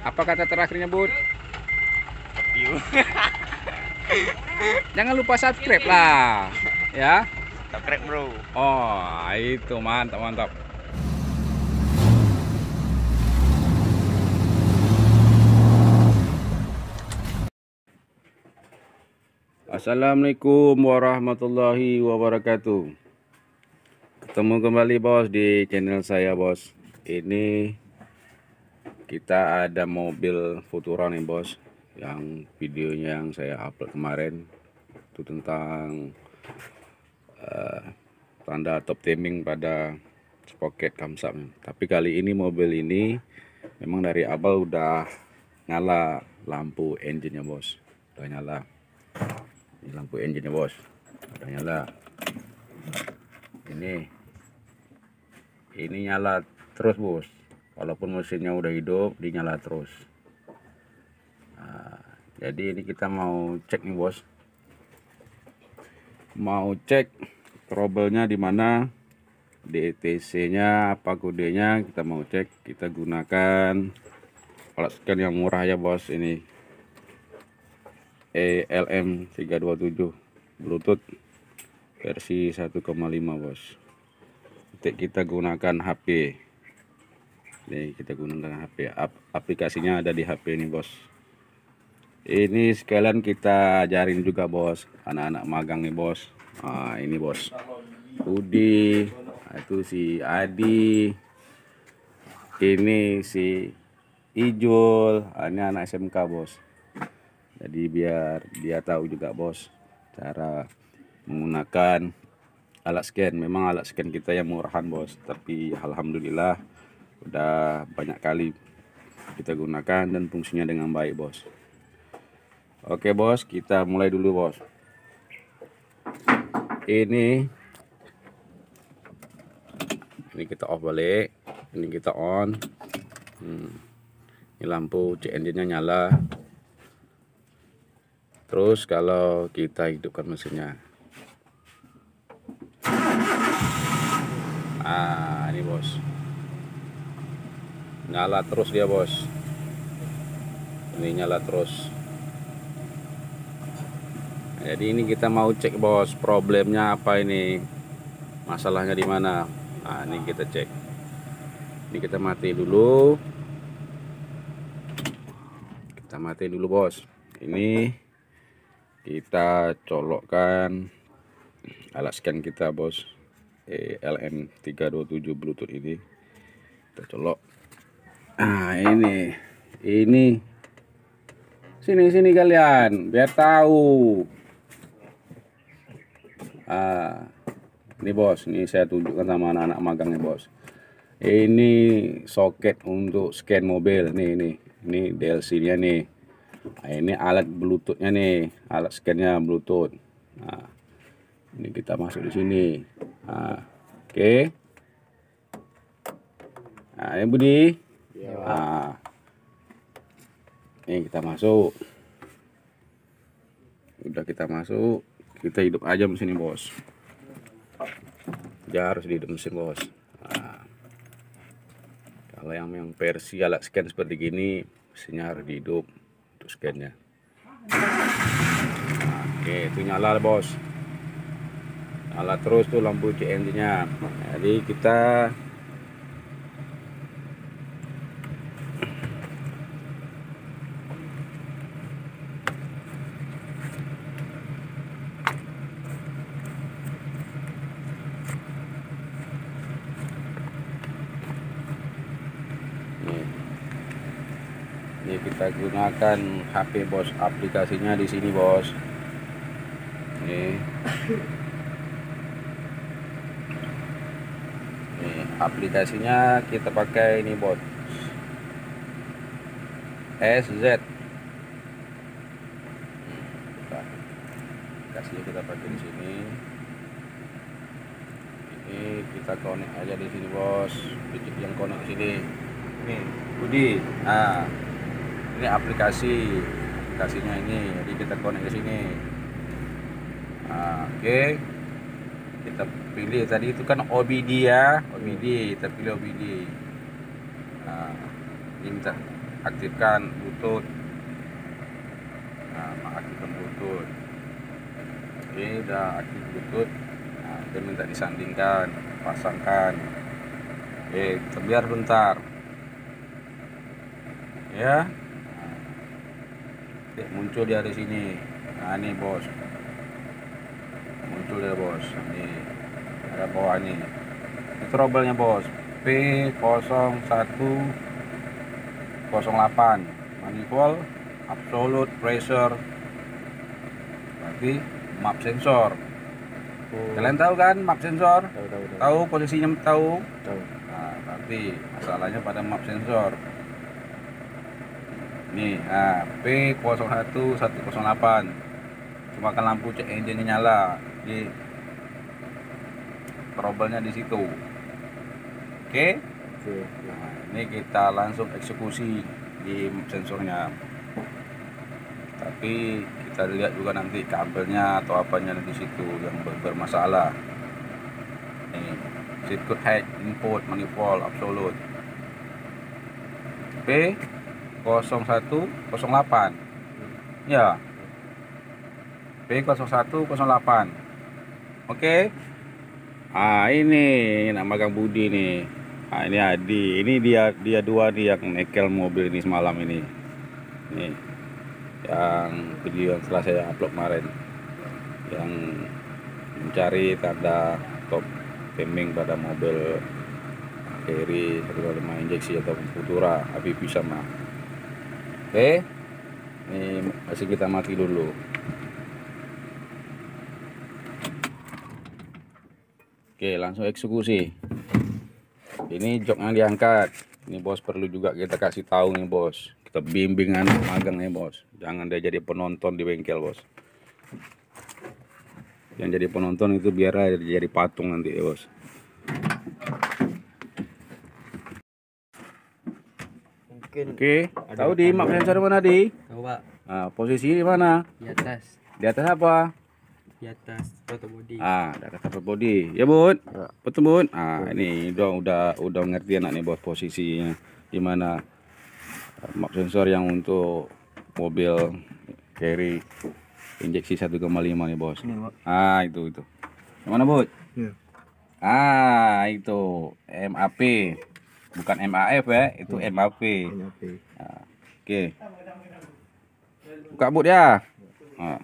Apa kata terakhirnya, Bud? View. Jangan lupa subscribe lah, ya. Subscribe bro. Oh, itu mantap mantap. Assalamualaikum warahmatullahi wabarakatuh. Ketemu kembali bos di channel saya bos. Ini kita ada mobil Futura nih bos, yang videonya yang saya upload kemarin itu tentang tanda top timing pada sprocket kamsam. Tapi kali ini mobil ini memang dari awal udah nyala lampu engine-nya bos, udah nyala. Ini lampu engine-nya bos, udah nyala. Ini nyala terus bos, walaupun mesinnya udah hidup dinyala terus. Nah, jadi ini kita mau cek nih bos, mau cek trouble-nya di mana, DTC-nya apa kodenya kita mau cek. Kita gunakan alat scan yang murah ya bos, ini ELM327 Bluetooth versi 1,5 bos. Nanti kita gunakan HP. Nih kita gunakan HP. Aplikasinya ada di HP ini bos. Ini sekalian kita ajarin juga bos, anak-anak magang nih bos. Nah, ini bos Budi, itu si Adi, ini si Ijul, ini anak SMK bos. Jadi biar dia tahu juga bos cara menggunakan alat scan. Memang alat scan kita yang murahan bos, tapi alhamdulillah udah banyak kali kita gunakan dan fungsinya dengan baik bos. Oke bos, kita mulai dulu bos. Ini kita off balik, ini kita on. Ini lampu check engine-nya nyala. Terus kalau kita hidupkan mesinnya, ini bos, nyala terus dia bos. Ini nyala terus. Jadi ini kita mau cek bos, problemnya apa ini, masalahnya di mana. Nah ini kita cek. Ini kita mati dulu. Kita mati dulu bos. Ini kita colokkan alat scan kita bos, ELM327 Bluetooth ini. Kita colok. Nah ini sini kalian biar tahu. Ini bos, ini saya tunjukkan sama anak-anak magang nih bos. Ini soket untuk scan mobil nih, ini DLC-nya nih. Nah, ini alat Bluetooth-nya nih, alat scan-nya Bluetooth. Nah, ini kita masuk di sini. Nah, oke. Nah, ini Budi. Nah, ini kita masuk. Udah kita masuk, kita hidup aja mesin ini bos. Dia harus dihidup mesin bos. Nah, kalau yang versi alat scan seperti gini, mesinnya harus dihidup untuk scannya. Nah, oke, itu nyala bos, nyala terus tuh lampu check engine-nya. Jadi kita ini kita gunakan HP bos, aplikasinya di sini bos. Ini aplikasinya kita pakai ini bos, SZ. Aplikasinya kita pakai di sini. Ini kita connect aja di sini bos, biji yang connect di sini. Ini Budi. Nah, ini aplikasinya ini, jadi kita connect ke sini. Nah, oke. Kita pilih tadi itu kan OBD ya, OBD, kita pilih OBD. Nah, ini minta aktifkan Bluetooth. Nah, aktifkan Bluetooth. Oke, udah aktif Bluetooth. Nah, dia minta disandingkan, pasangkan. Oke, kita biar bentar ya. Nah, muncul di sini. Nah, ini bos, muncul ya bos. Ini ada bawah nih. Ini trouble-nya bos, P0108 manifold absolute pressure, berarti map sensor. Kalian tahu kan map sensor? Tahu posisinya, tahu. Nah, berarti masalahnya pada map sensor. Nih, nah, P0108. Cuma kan lampu cek engine nyala. Jadi trouble-nya di situ. Oke. Nah, ini kita langsung eksekusi di sensornya. Tapi kita lihat juga nanti kabelnya atau apanya di situ yang bermasalah. Ini circuit head input manifold absolute P0108 ya, P0108. Oke. Ah, ini nama Kang Budi nih. Nah, ini Adi. Ini dia dua nih yang nekel mobil ini semalam ini. Nih, yang video yang setelah saya upload kemarin, yang mencari tanda top timing pada mobil Carry 125 injeksi atau Futura Habibi sama. Oke, ini masih kita mati dulu. Oke, langsung eksekusi. Ini jok yang diangkat. Ini bos perlu juga kita kasih tahu nih bos. Kita bimbing anak magang nih bos. Jangan dia jadi penonton di bengkel bos. Yang jadi penonton itu biar jadi patung nanti ya bos. Mungkin. Oke, tahu di map sensor mana di? Tahu Pak. Nah, posisi di mana? Di atas. Di atas apa? Di atas rotor body. Ah, di atas cover body. Ya bun, betul bun. Ah, ini udah ngerti anak nih bos posisinya di mana. Map sensor yang untuk mobil Carry injeksi 1,5 nih bos. Ah, itu. Yang mana bud? Ya. Ah, itu MAP, bukan MAF ya, itu MAP. Nah, oke. Buka bud ya. Nah.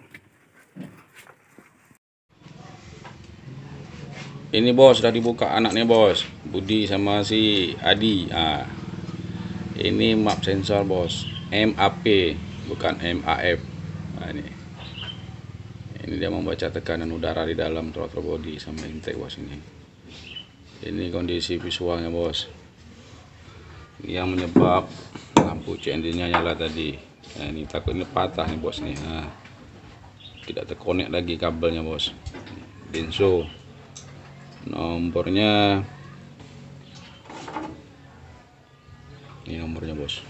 Ini bos sudah dibuka anaknya bos, Budi sama si Adi. Ah, ini map sensor bos, MAP bukan MAF. Nah, ini dia membaca tekanan udara di dalam throttle body sama intake bos ini. Ini kondisi visualnya bos. Ini yang menyebab lampu CND-nya nyala tadi. Nah, ini takut ini patah nih bos nih. Nah, tidak terkonek lagi kabelnya bos. Denso. Nomornya ini nomornya bos.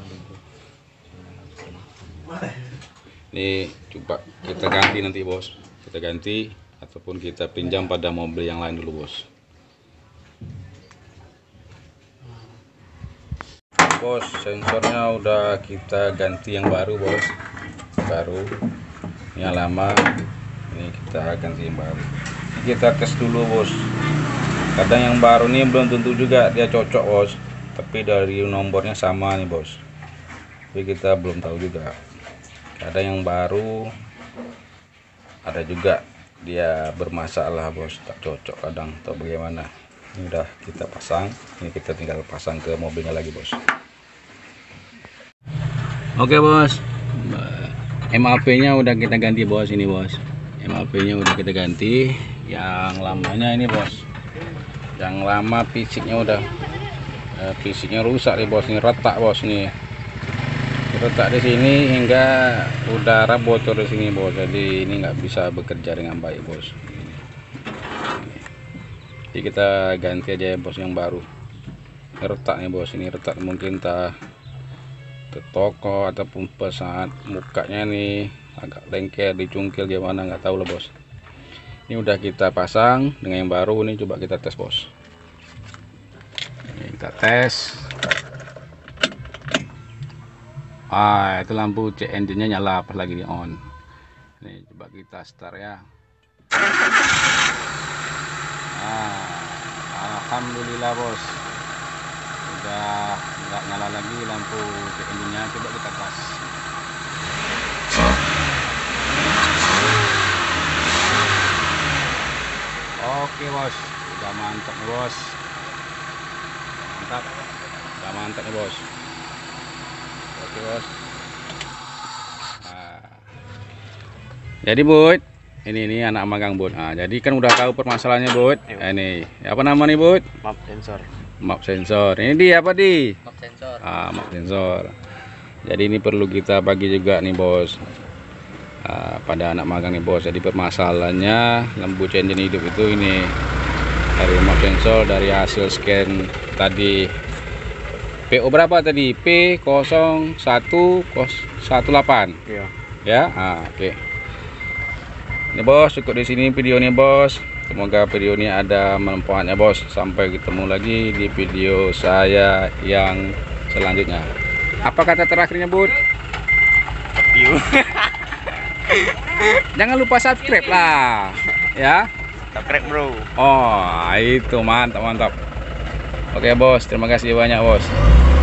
Ini coba kita ganti nanti bos, kita ganti ataupun kita pinjam pada mobil yang lain dulu bos. Bos, sensornya udah kita ganti yang baru bos, baru. Yang lama ini kita ganti yang baru. Kita tes dulu bos, kadang yang baru nih belum tentu juga dia cocok bos, tapi dari nomornya sama nih bos, tapi kita belum tahu juga. Kadang yang baru ada juga dia bermasalah bos, tak cocok kadang atau bagaimana. Ini udah kita pasang, ini kita tinggal pasang ke mobilnya lagi bos. Oke bos, MAP nya udah kita ganti bos, ini bos, MAP nya udah kita ganti. Yang lamanya ini bos, yang lama fisiknya udah fisiknya rusak nih bos, ini retak bos nih, retak di sini hingga udara bocor di sini bos, jadi ini nggak bisa bekerja dengan baik bos. Jadi kita ganti aja ya bos yang baru. Ini retak nih bos, ini retak mungkin tak ke toko ataupun pesat mukanya nih agak lengket, dicungkil gimana nggak tahu lah bos. Ini udah kita pasang dengan yang baru, ini coba kita tes bos. Ini kita tes. Itu lampu cek engine-nya nyala pas lagi di on. Nih coba kita start ya. Alhamdulillah bos, udah nggak nyala lagi lampu cek engine-nya. Coba kita gas. Oke bos, udah mantap nih bos, udah mantap nih bos. Oke bos. Jadi Bud, ini anak magang Bud. Jadi kan udah tahu permasalahannya Bud. Ini apa nama nih Bud? Map sensor. Map sensor. Ini di apa di? Map sensor. Map sensor. Jadi ini perlu kita bagi juga nih bos. Pada anak magang nih bos. Jadi permasalahannya lampu engine hidup itu ini dari map sensor, dari hasil scan tadi. PO berapa tadi? P0118. Iya. Ya. Oke. Ini bos, cukup di sini videonya bos. Semoga video ini ada manfaatnya bos. Sampai ketemu lagi di video saya yang selanjutnya. Apa kata terakhirnya Bud? View. Jangan lupa subscribe lah ya. Subscribe bro. Itu mantap. Oke bos, terima kasih banyak bos.